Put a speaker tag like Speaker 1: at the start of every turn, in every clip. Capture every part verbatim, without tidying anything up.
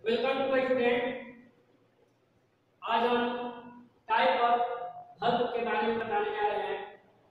Speaker 1: Welcome to student. आज हम type of verb के बारे में बताने जा रहे हैं।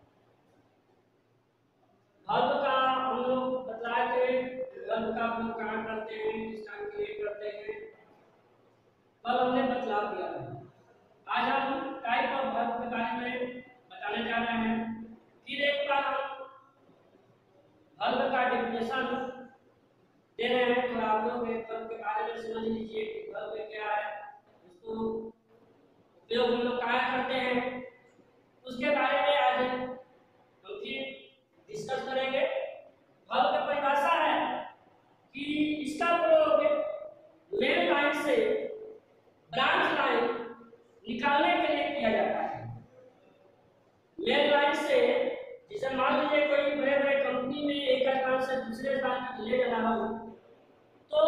Speaker 1: वर्ब का हम लोग बतलाए थे, वर्ब का हम लोग कहाँ करते हैं, किस काम के लिए करते हैं, कल हमने बतला दिया है। आज हम टाइप ऑफ वर्ब के बारे में बताने जा रहे हैं। फिर एक बार हम वर्ब का डेफिनेशन दे रहे हैं, तो आप लोग एक वर्ब के बारे में समझ लीजिए कि वर्ब क्या है, उसको उपयोग हम लोग कहाँ करते हैं, उसके बारे में आज हम फिर डिस्कस करेंगे। वर्ब की परिभाषा है कि इसका प्रयोग मेन लाइन से ब्रांच लाइन निकालने के लिए किया जाता है। मेन लाइन से जैसे मान लीजिए कोई बड़े बड़े कंपनी में एक स्थान से दूसरे स्थान तक ले जाना हो, तो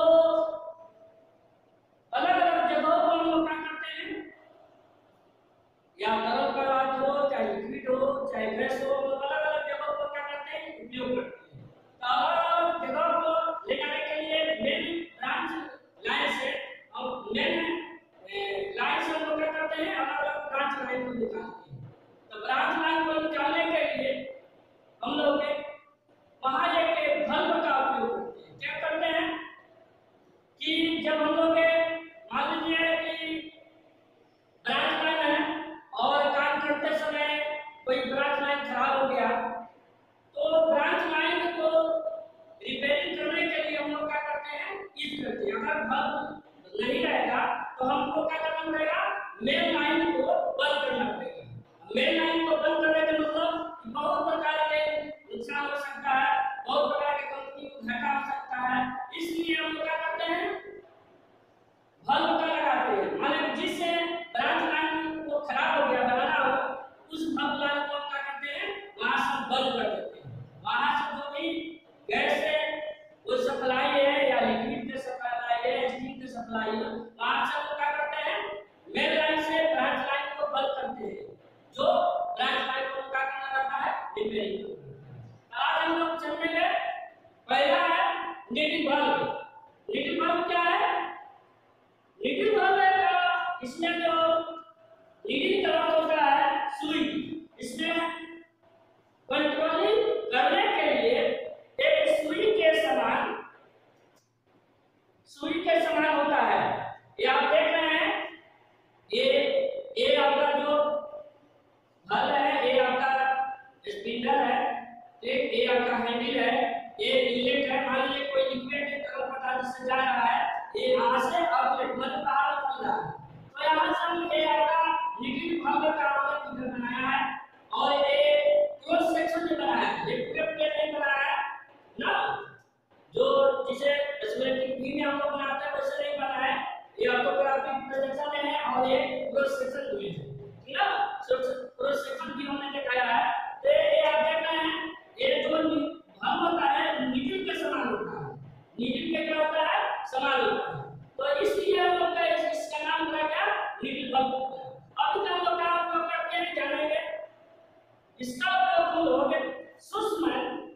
Speaker 1: अलग अलग जगहों पर हम लोग क्या करते हैं, या तरल पदार्थ हो, चाहे लिक्विड हो, चाहे गैस हो, हम लोग अलग अलग जगहों पर क्या करते हैं, उपयोग करते हैं। तो अलग जगह को ले जाने के लिए मेन ब्रांच लाइन से और मेन लाइन से हम लोग क्या करते हैं, अलग अलग ब्रांच लाइन को निकालते हैं। तो ब्रांच लाइन को निकालने के लिए हम लोग वहां एक वर्ब का उपयोग करते हैं। क्या करते हैं कि जब हम लोग मान लीजिए कि ब्रांच लाइन है और काम करते समय कोई ब्रांच लाइन खराब हो गया, तो ब्रांच लाइन को रिपेयरिंग करने के लिए हम लोग क्या करते हैं, यूज करते हैं। अगर वर्ब नहीं रहेगा तो हमको क्या करना पड़ेगा, मेन लाइन को बंद करना पड़ेगा। मेन लाइन को बंद करने का मतलब बहुत प्रकार के नुकसान हो सकता है, बहुत प्रकार के कंपनी को घाटा हो सकता है, इसलिए हम लोग क्या करते हैं, वर्ब का लगाते हैं। माने जिससे ब्रांच लाइन को खराब हो गया, बनाना हो, उस वर्ब लाइन को हम क्या करते हैं, वहां से बंद कर देते हैं। वहां से जो भी गैस से वो सप्लाई है या लिक्विड के सप्लाई है, स्टीम के सप्लाई है, वहां से हम क्या करते हैं, मेन लाइन से ब्रांच लाइन को बंद करते हैं। जो ब्रांच लाइन को क्या करना रहता है, रिपेयरिंग करना। आज हम लोग समझेंगे, पहला है नेटिव वर्ब। नेटिव वर्ब क्या है? नेटिव वर्ब का इसमें जो रीडिंग का अर्थ होता है सुई। इसमें कंट्रोलिंग करने के लिए एक सुई के समान सुई के समान होता है। ये आप देख रहे हैं, ये ये आपका जो हल है, ये आपका स्पिंडल है, एक ये आपका हैंडल है, ये इनलेट है। मान लीजिए कोई लिक्विड एक तरल पदार्थ से जा रहा है, ये यहां से आउटलेट मतलब बाहर निकल रहा है, तो यहां से हम ये आपका लिक्विड भाग का हमने फिगर बनाया है और ये क्रॉस सेक्शन में बनाया है, ये पूरे पूरे नहीं बनाया है ना, जो जिसे एस्मेटिक भी में हम लोग बनाते हैं वैसे नहीं बना है। ये ऑर्थोग्राफिक प्रोजेक्शन में है और ये क्रॉस सेक्शन में है, ठीक है। क्रॉस सेक्शन भी हमने दिखाया है। तो ये आप देख रहे हैं, ये जो वर्ब होता है नीडल के समान होता है। नीडल के क्या होता है, समान होता है। तो इसलिए हम लोग का इसका नाम क्या क्या, नीडल वर्ब। अभी तक हम लोग क्या उपयोग करते हैं जानेंगे। इसका उपयोग हम लोग सूक्ष्म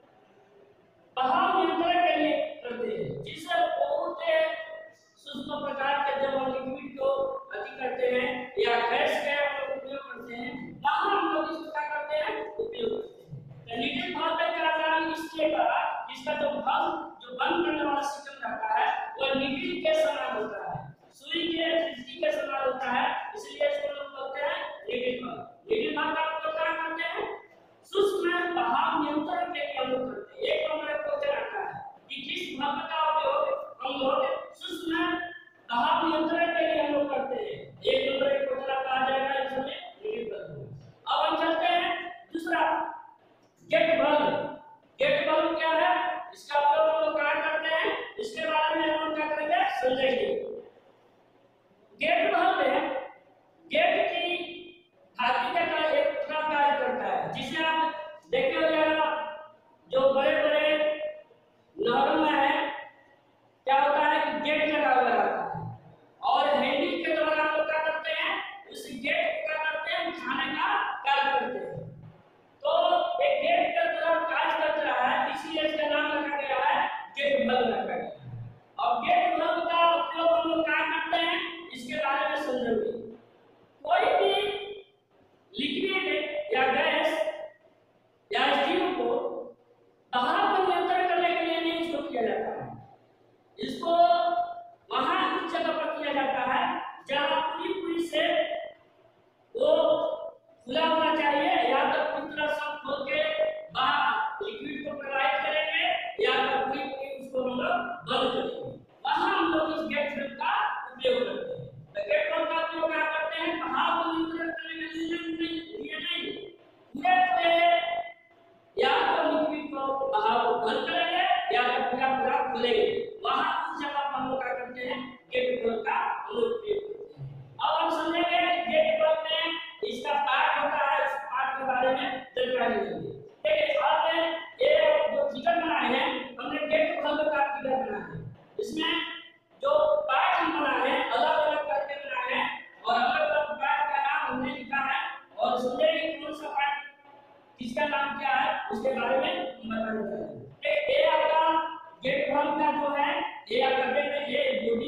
Speaker 1: बहाव नियंत्रण के लिए करते हैं, जिससे बहुत सूक्ष्म प्रकार के जब हम लिक्विड को अति करते हैं या गैस का हम लोग उपयोग करते हैं, वहां हम लोग इसको क्या करते हैं, उपयोग करते हैं। तो नीडल वर्ब का नाम इसलिए पड़ा, इसका जो वर्ब जो बंद करने वाला सिस्टम रहता है वो नीडल के समान होता है, सुई के दृष्टि के समान होता है, इसलिए इसको लोग बोलते हैं नीडल वर्ब। नीडल वर्ब का उपयोग क्या करते हैं, सूक्ष्म बहाव नियंत्रण के लिए हम लोग करते हैं। एक नंबर क्वेश्चन आता है कि किस वर्ब का उपयोग हम लोग सूक्ष्म बहाव नियंत्रण के लिए हम लोग करते हैं। एक नंबर क्वेश्चन आपका आ जाएगा इसमें नीडल वर्ब। अब हम चलते हैं दूसरा, गेट वर्ब। गेट वर्ब क्या है, इसका उपयोग हम लोग कहां करते हैं, इसके बारे में हम लोग क्या करेंगे, समझेंगे। गेट वर्ब है, गेट की धातु का एक दूसरा कार्य करता है, जिसे आप देखे होगा जो बड़े बड़े नहरों में है, क्या होता है कि गेट लगा हुआ रहता है और हैंडल के द्वारा हम लोग क्या करते हैं, उस गेट को क्या करते हैं, उठाने का कार्य करते हैं। तो एक गेट का तरफ कार्य कर रहा है, इसलिए इसका नाम रखा गया है गेट वर्ब रखा गया है। और गेट वर्ब का उपयोग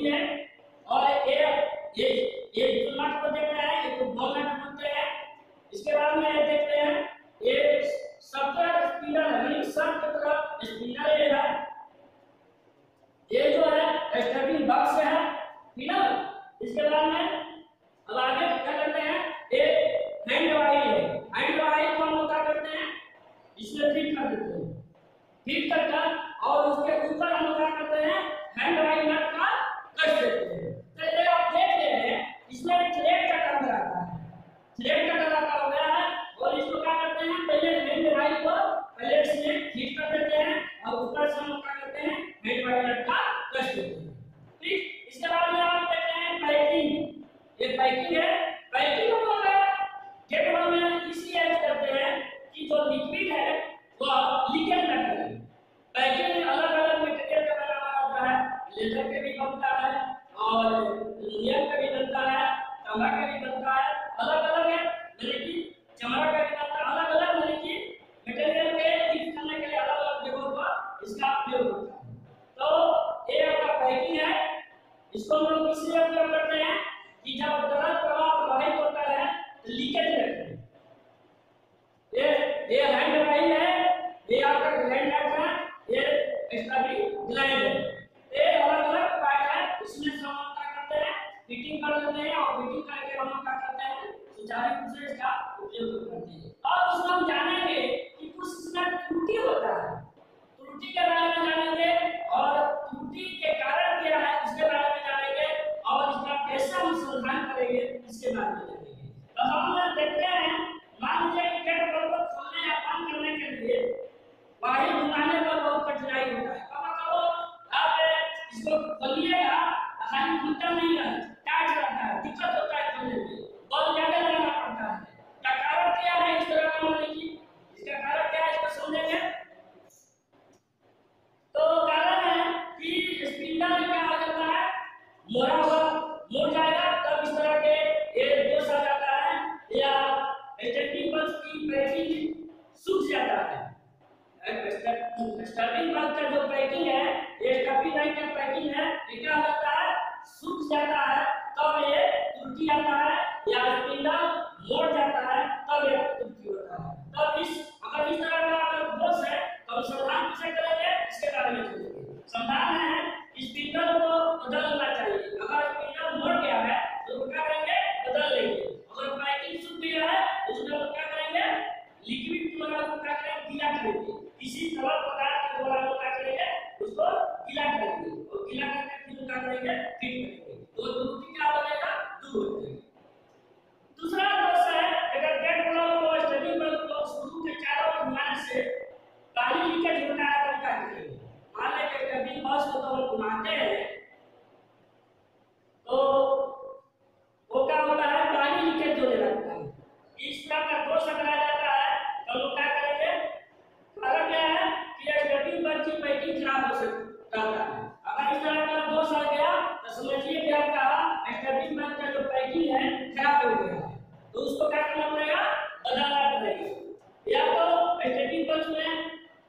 Speaker 1: होल्डिंग है। और ये ये ये जो नट को देख रहे हैं, ये तो बॉल नट बोलते हैं। इसके बाद में देख रहे हैं ये सबसे स्पिनर है, यानी सब की तरफ स्पिनर ये है। ये जो है स्टार्टिंग बॉक्स है, ठीक है। इसके बाद में अब आगे क्या करते हैं, ये हैंड वाइल है। हैंड वाइल को हम लोग क्या करते हैं, इसमें फिट कर देते हैं। फिट करके और उसके ऊपर हम लोग क्या करते हैं, हैंड वाइल नट का कस देते हैं। तो ये आप देख रहे हैं इसमें थ्रेड का काम रहता है, थ्रेड का काम हो गया है। और इसको क्या करते हैं, पहले हैंड वाइल को पहले इसमें फिट कर देते हैं और ऊपर से हम लोग क्या करते हैं, हैंड वाइल नट का कस देते हैं। ठीक, इसके बाद में आप देख रहे हैं पैकिंग। ये पैकिंग है। पैकिंग को हम गेट वन में इसलिए ऐड करते हैं कि जो लिक्विड है वो लीकेज ना करे। पैकिंग अलग अलग मटेरियल का बना हुआ होता है, लेदर के भी बनता है और एल्युमिनियम का भी बनता है, तांबा का भी बनता है, अलग अलग है, यानी कि चमड़ा का भी बनता है, अलग अलग यानी कि मटेरियल के यूज करने के लिए अलग अलग जगहों पर इसका उपयोग होता है। तो ये आपका पैकिंग है। इसको हम लोग इसलिए उपयोग करते हैं कि जब तरल प्रवाह प्रवाहित होता है तो लीकेज लगता है। ये ये हैंड वाइल है, ये आपका ग्लैंड है, ये स्टार्टिंग ग्लैंड है। ये अलग अलग पार्ट है, इसमें से हम क्या करते हैं, फिटिंग कर देते हैं और फिटिंग करके हम क्या करते हैं, सुचारू रूप से इसका उपयोग करते हैं। और उसमें हम जानेंगे कि कुछ इसमें त्रुटि होता है, त्रुटि के बारे में जानेंगे और त्रुटि के कारण क्या है इसके बारे में जानेंगे और इसका कैसे हम समाधान करेंगे इसके बारे में जानेंगे। तो हम देखते हैं, मान लीजिए कि गेट बल्ब को खोलने या बंद करने के लिए वायर घुमाने में बहुत कठिनाई होता है। अब मतलब आप इसको खोलिएगा आसानी खुलता नहीं है, टाइट रहता है, दिक्कत होता है खोलने में, बल्ब ज्यादा लगाना पड़ता है। इसका कारण क्या है इस तरह का होने की, इसका कारण क्या है इसको समझेंगे। तो कारण है कि स्पिंडल क्या हो जाता है, मोड़ा हुआ मुड़ जाएगा, तब इस तरह के ये दोष आ जाता है या स्टार्टिंग बल्ब की पैकिंग सूख जाता है। स्टार्टिंग बल्ब का जो पैकिंग है, ये काफी लाइन का पैकिंग है, ये क्या हो जाता है, सूख जाता है, तब ये त्रुटि आता है या स्पिंडल मोड़ जाता है, तब ये त्रुटि होता है। तब इस अगर इस तरह का अगर दोष है तो समाधान कैसे करेंगे इसके बारे में जानेंगे। समाधान है स्पिंडल को बदलना चाहिए। अगर स्पिंडल मोड़ गया है तो क्या करेंगे, बदल लेंगे। अगर पैकिंग सूख गया है तो उसमें हम क्या करेंगे, लिक्विड द्वारा उसको क्या करेंगे, गीला करेंगे, किसी तरल पदार्थ के द्वारा हम क्या करेंगे, उसको गीला करेंगे और गीला करके फिर क्या करेंगे, फिट करेंगे, तो त्रुटि क्या हो जाएगा, दूर हो जाएगी। दूसरा दोष है, अगर गेट बल्ब को स्टडी बल्ब को स्क्रू के चारों ओर घुमाने से पानी लीकेज होता है तो क्या करेंगे। मान लें कि कभी बस को तो घुमाते हैं तो वो क्या होता है, पानी लीकेज होने लगता है। इस तरह का दोष अगर आ जाता है तो लोग क्या करेंगे, कारण क्या है कि स्टडी बल्ब की पैकिंग खराब हो सकता है। अगर इस तरह का दोष आ गया तो समझिए कि आपका स्टडी बल्ब का जो पैकिंग है खराब हो गया है, तो उसको क्या करना पड़ेगा, बदलना पड़ेगा। या तो स्टडी बल्ब में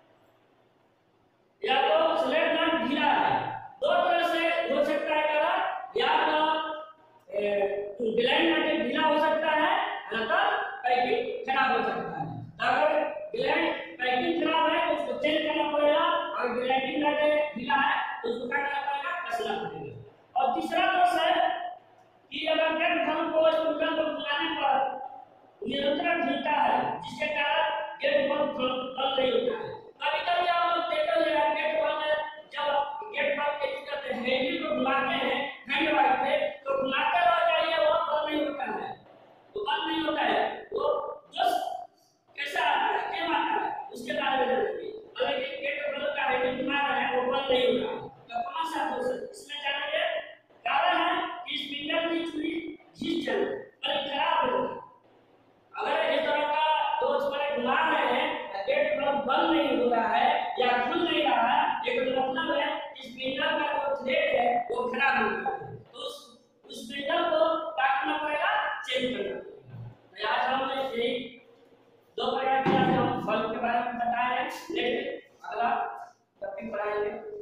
Speaker 1: या तो स्लेट नट ढीला है, दो तरह से हो सकता है कारण, या तो ग्लैंड नट ढीला हो सकता है या तो पैकिंग खराब हो सकता है। अगर ग्लैंड पैकिंग खराब है तो उसको चेंज करना पड़ेगा, और ग्लैंड नट ढीला है तो उसको क्या करना पड़ेगा, कसना पड़ेगा। और तीसरा दोष है कि अगर गेट बल्ब को स्पिंडल को घुमाने पर निरंतर घूमता है, जिसके कारण गेट बल्ब बंद नहीं होता है। कभी कभी आप लोग देखते हैं गेट बल्ब जब गेट बल्ब के यूज करते हैं, हैंडल को घुमाते हैं हैंड वाइल पे, तो घुमाते रह जाइए वो बंद नहीं होता है, वो बंद नहीं होता है। वो दोष कैसा आता है, क्यों आता है, उसके बारे में जानेंगे। अगर गेट बल्ब का हैंडल घुमा रहा है वो बंद नहीं होता है तो कौन सा दोष है, इसमें जानेंगे। कारण है कि स्पिंडल की चूड़ी घिस जाए और खराब हो जाए। अगर इस तरह का दोष पर घुमा रहे हैं, गेट बल्ब बंद नहीं हो रहा है या खुल नहीं रहा है, लेकिन मतलब है कि स्पिंडल का जो थ्रेड है वो खराब हो गया है, तो उस स्पिंडल को क्या करना पड़ेगा, चेंज करना पड़ेगा। आज हमने यही दो प्रकार के हम बल्ब के बारे में बताया है, लेकिन अगला टॉपिक पढ़ाएंगे।